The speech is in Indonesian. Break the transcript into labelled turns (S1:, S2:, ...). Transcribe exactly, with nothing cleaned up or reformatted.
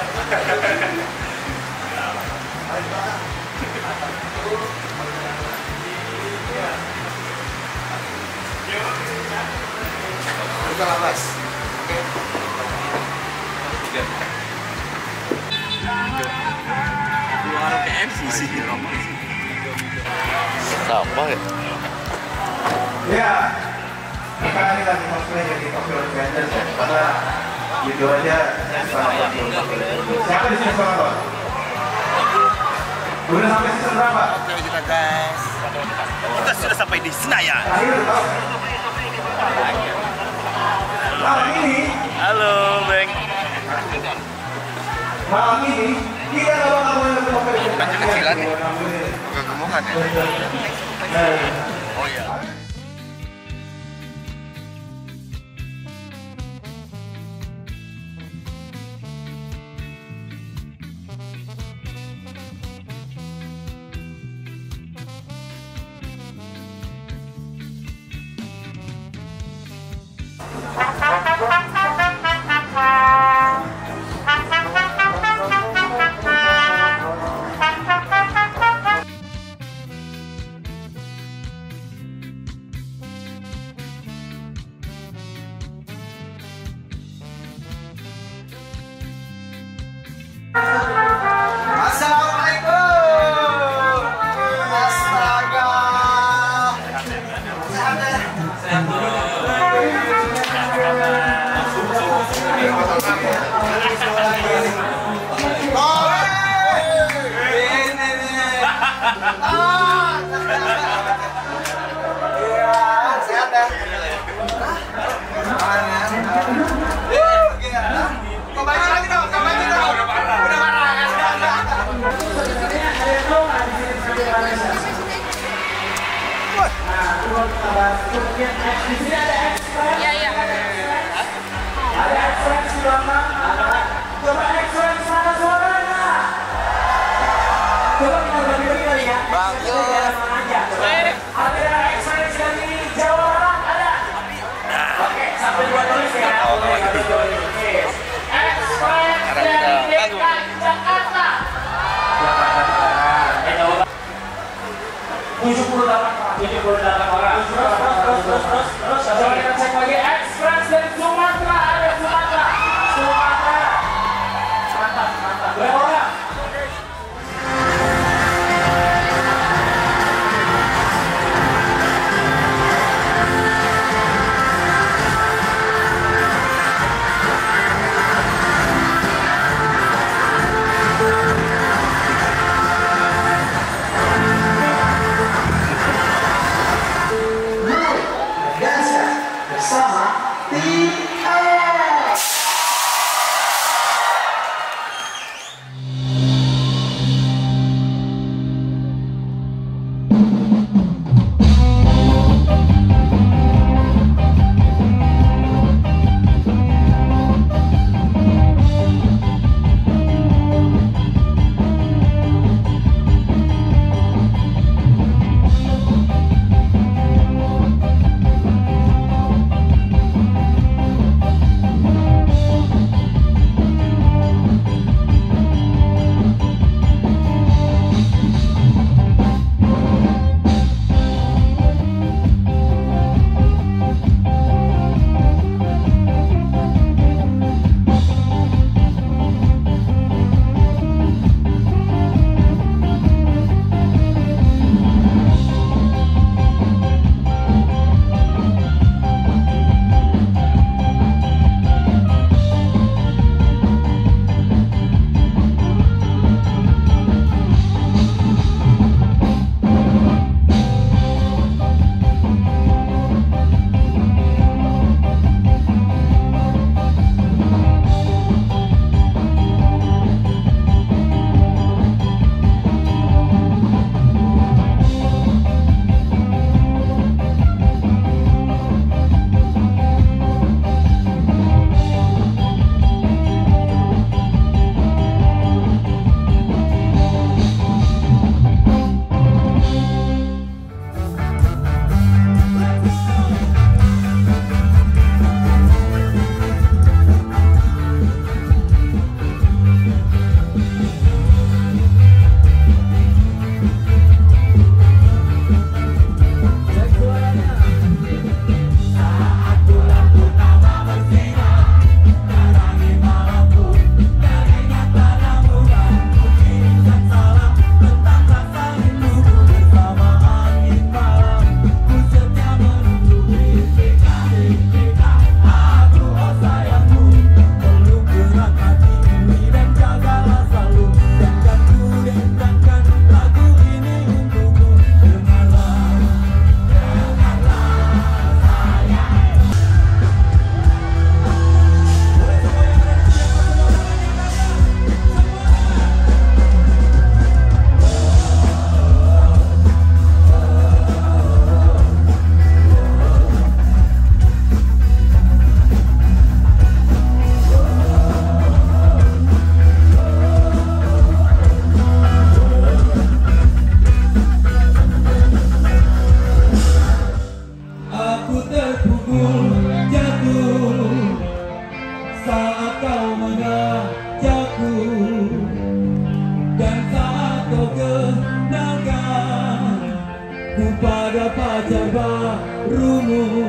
S1: Buka lapas. Oke.
S2: Luar K F C sih.
S3: Apa ya?
S1: Ya. Kita ini lagi cosplay jadi cosplay Avengers ya. Karena judul aja siapa di sini suka nonton? Udah sampai season berapa?
S3: Oke kita guys.
S2: Kita sudah sampai di Senayan.
S1: Terakhir tau? Malam ini,
S2: Halo, Bang.
S1: malam ini kita nggak bakal mulai ke cosplay
S3: Baju kecilan nih. Bukan gemukan ya. Oh iya.
S1: Assalamualaikum. Astaga. Sehat ya? Kau balik lagi dong, kau balik dong. Udah marah. Udah marah.
S4: Iya, iya.
S1: Ada X-Rex di belakang. Coba X-Rex mana suaranya? Coba kita bagi-bagi kali ya.
S3: Bang,
S1: Kita jalan aja. Ada X-Rex dari Jawa Barat, ada. Oke, sampai dua tulis ya. Oke, sampai dua tulis. X-Rex dari D K Jakarta. tujuh puluh delapan orang. tujuh puluh delapan orang. Terus, terus, terus, terus, terus, terus. Coba kita cek lagi. Express dari Sumatera. Ada Sumatera. Sumatera. Mantap, mantap. Berapa orang? Dansa bersama rumus